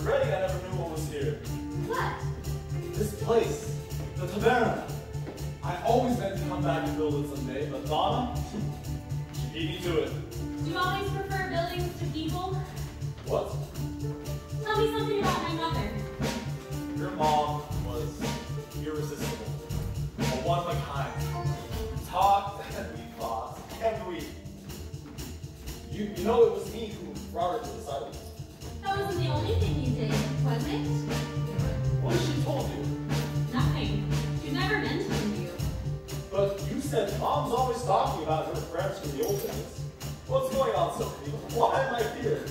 regretting I never knew what was here. What? This place, the taverna. I always meant to come back and build it someday, but Donna, she beat me to it. Do you always prefer buildings to people? What? Tell me something about my mother. Your mom was irresistible. A one of a kind. We talked and we fought and we... You know it was me who brought her to the settlement. That wasn't the only thing you did, was it? What has she told you? Nothing. She's never mentioned you. But you said Mom's always talking about her friends from the old days. What's going on, Sophie? Why am I here?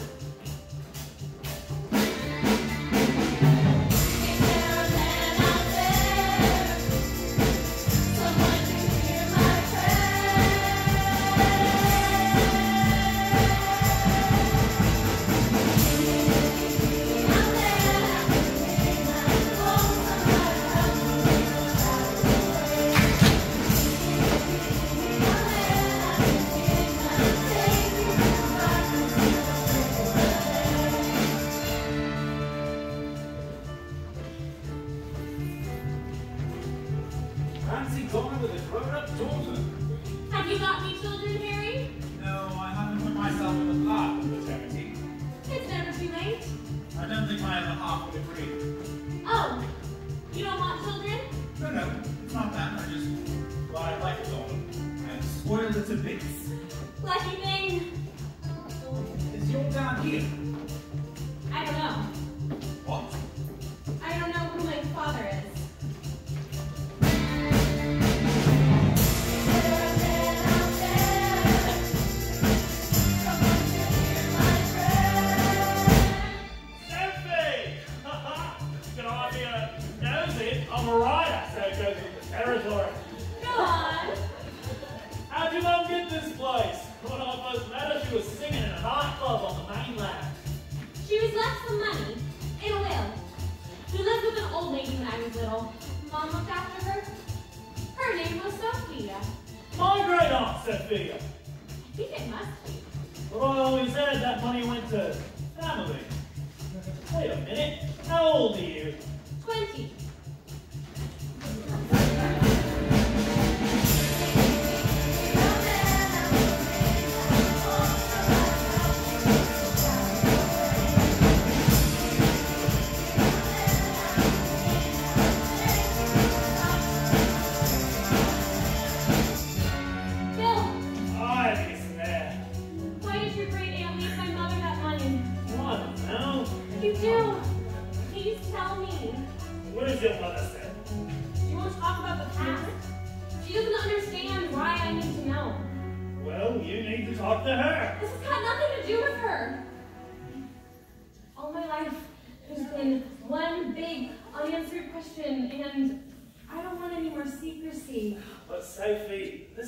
Fancy going with a grown-up daughter? Have you got any children, Harry? No, I haven't put myself in the path of maternity. It's never too late. I don't think my other half would agree. Oh, you don't want children? No, it's not that. Well, I like a daughter. And spoil it to bits. Lucky thing. Is your dad here? I don't know. What? I don't know who my father is. I'm a rider, so it goes with the territory. Go on. How'd your mum get this place? When I first met her, she was singing in a nightclub on the mainland. She was left some money in a will. We lived with an old lady when I was little. Mom looked after her. Her name was Sophia. My great aunt Sophia. I think it must be. But I always said that money went to family. Wait a minute. How old are you? 20. You do. Please tell me. What is your mother said? She won't talk about the past. She doesn't understand why I need to know. Well, you need to talk to her. This has got nothing to do with her. All my life, there's been one big unanswered question, and I don't want any more secrecy. But Sophie, this